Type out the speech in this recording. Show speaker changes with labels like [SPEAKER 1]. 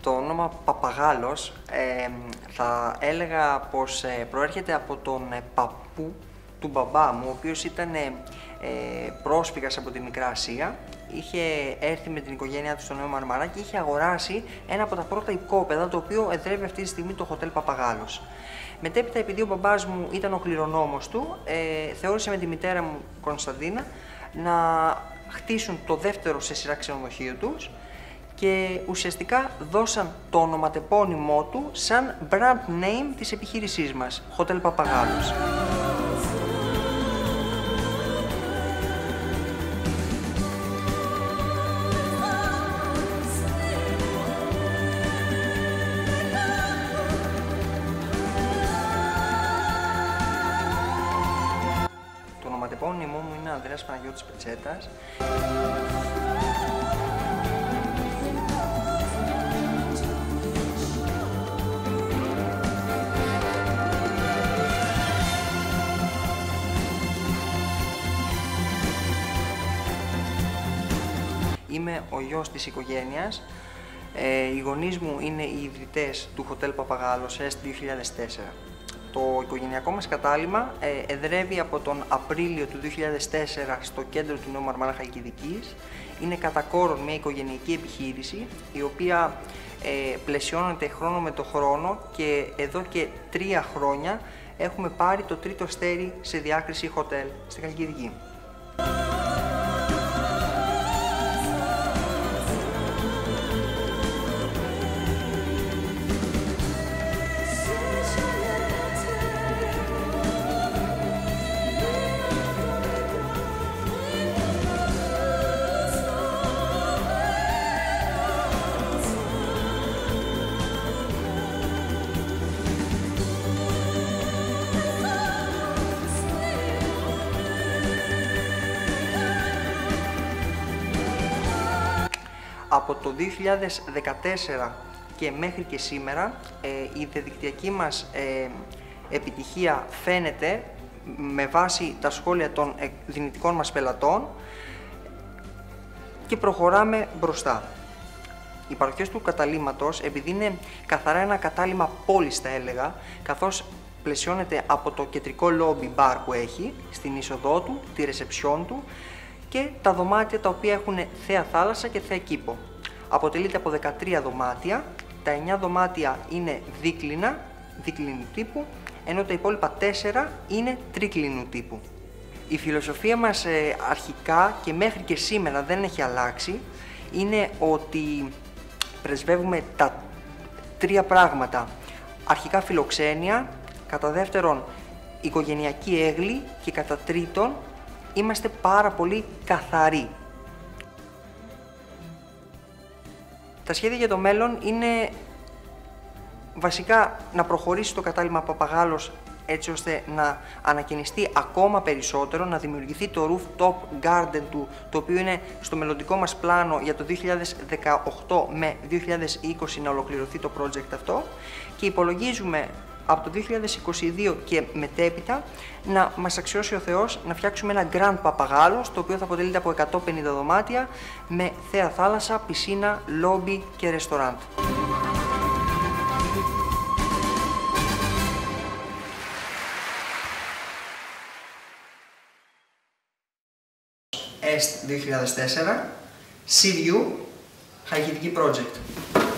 [SPEAKER 1] Το όνομα Παπαγάλος θα έλεγα πως προέρχεται από τον παππού του μπαμπά μου, ο οποίος ήταν πρόσφυγας από τη Μικρά Ασία. Είχε έρθει με την οικογένειά του στο Νέο Μαρμαρά και είχε αγοράσει ένα από τα πρώτα οικόπεδα, το οποίο εδρεύει αυτή τη στιγμή το Hotel Παπαγάλος. Μετέπειτα, επειδή ο μπαμπάς μου ήταν ο κληρονόμος του, θεώρησε με τη μητέρα μου Κωνσταντίνα να χτίσουν το δεύτερο σε σειρά ξενοδοχείο τους και ουσιαστικά δώσαν το ονοματεπώνυμό του σαν brand name της επιχείρησής μας, Hotel Παπαγάλος. Το ονοματεπώνυμό μου είναι Ανδρέας Παναγιώτης Πετσέτας. Είμαι ο γιος της οικογένειας. Οι γονείς μου είναι οι ιδρυτές του Hotel Παπαγάλος ΕΣΤ 2004. Το οικογενειακό μας κατάλημα εδρεύει από τον Απρίλιο του 2004 στο κέντρο του Νέου Μαρμαρά Χαλκιδικής. Είναι κατά κόρον μια οικογενειακή επιχείρηση, η οποία πλαισιώνεται χρόνο με το χρόνο και εδώ και 3 χρόνια έχουμε πάρει το 3ο αστέρι σε διάκριση hotel στη Χαλκιδική. Από το 2014 και μέχρι και σήμερα η διαδικτυακή μας επιτυχία φαίνεται με βάση τα σχόλια των δυνητικών μας πελατών και προχωράμε μπροστά. Οι παροχές του καταλύματος, επειδή είναι καθαρά ένα κατάλημα πόλης θα έλεγα, καθώς πλαισιώνεται από το κεντρικό lobby bar που έχει, στην είσοδό του, τη ρεσεψιόν του και τα δωμάτια τα οποία έχουν θέα θάλασσα και θέα κήπο. Αποτελείται από 13 δωμάτια, τα 9 δωμάτια είναι δίκλινου τύπου, ενώ τα υπόλοιπα 4 είναι τρίκλινου τύπου. Η φιλοσοφία μας αρχικά και μέχρι και σήμερα δεν έχει αλλάξει, είναι ότι πρεσβεύουμε τα 3 πράγματα. Αρχικά φιλοξένεια, κατά δεύτερον οικογενειακή έγλη και κατά τρίτον είμαστε πάρα πολύ καθαροί. Τα σχέδια για το μέλλον είναι βασικά να προχωρήσει το κατάλημα Παπαγάλος έτσι ώστε να ανακαινιστεί ακόμα περισσότερο, να δημιουργηθεί το rooftop garden του, το οποίο είναι στο μελλοντικό μας πλάνο για το 2018 με 2020 να ολοκληρωθεί το project αυτό και υπολογίζουμε από το 2022 και μετέπειτα να μας αξιώσει ο Θεός να φτιάξουμε ένα Grand Παπαγάλος, το οποίο θα αποτελείται από 150 δωμάτια με θέα θάλασσα, πισίνα, λόμπι και ρεστοράντ. ΕΣΤ 2004, Sea View, Χαλκιδική Project.